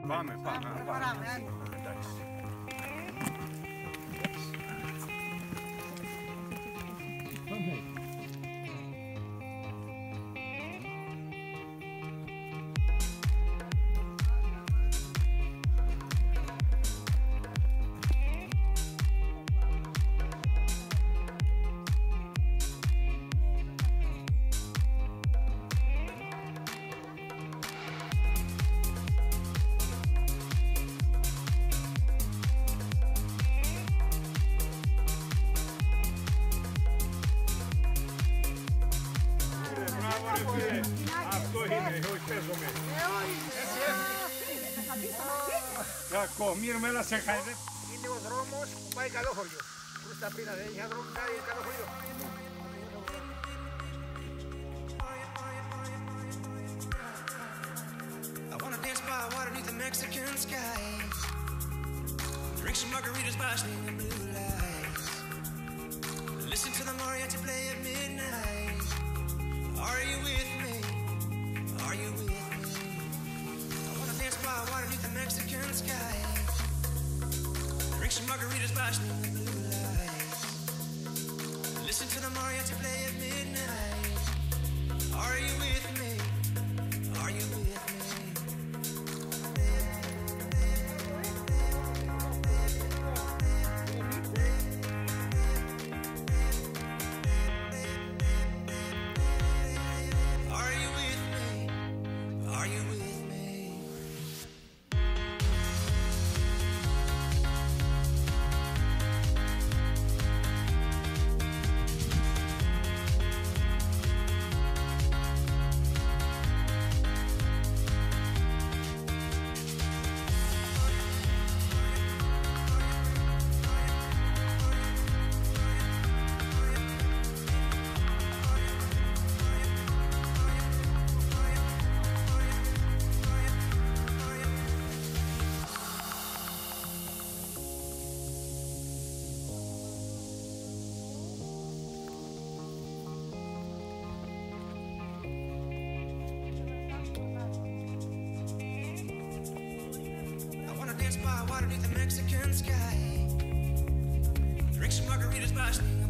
Πάμε. Εντάξει. Αυτό είναι, όχι παίζομαι. Κακό, μύρουμε, έλα σε χάιδε. Είναι ο δρόμος που πάει Καλόχωριο. Προς τα πίνα, δεν είχε δρόμο, πάει Καλόχωριο. I wanna dance by water beneath the Mexican sky. Drink some margaritas by swinging blue lights. Listen to the mariachi play at midnight. Are you with me? Are you with me? I wanna dance by water beneath the Mexican sky. Drink some margaritas by swinging blue lights. Listen to the mariachi play at midnight. Are you with me? Are you with me? Water beneath the Mexican sky. Drink some margaritas by